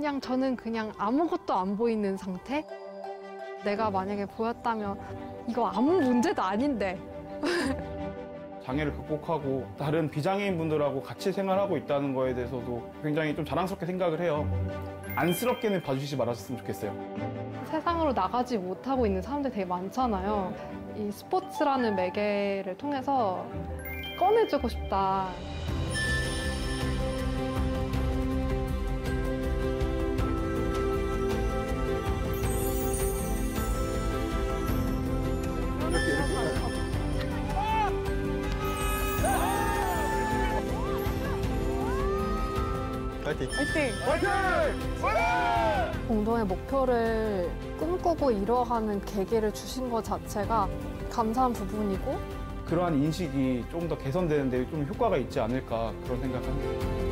그냥 저는 그냥 아무것도 안 보이는 상태? 내가 만약에 보였다면 이거 아무 문제도 아닌데. 장애를 극복하고 다른 비장애인 분들하고 같이 생활하고 있다는 거에 대해서도 굉장히 좀 자랑스럽게 생각을 해요. 안쓰럽게는 봐주시지 말았으면 좋겠어요. 세상으로 나가지 못하고 있는 사람들이 되게 많잖아요. 이 스포츠라는 매개를 통해서 꺼내주고 싶다. 파이팅! 공동의 목표를 꿈꾸고 이뤄가는 계기를 주신 것 자체가 감사한 부분이고 그러한 인식이 좀 더 개선되는 데 좀 효과가 있지 않을까 그런 생각합니다.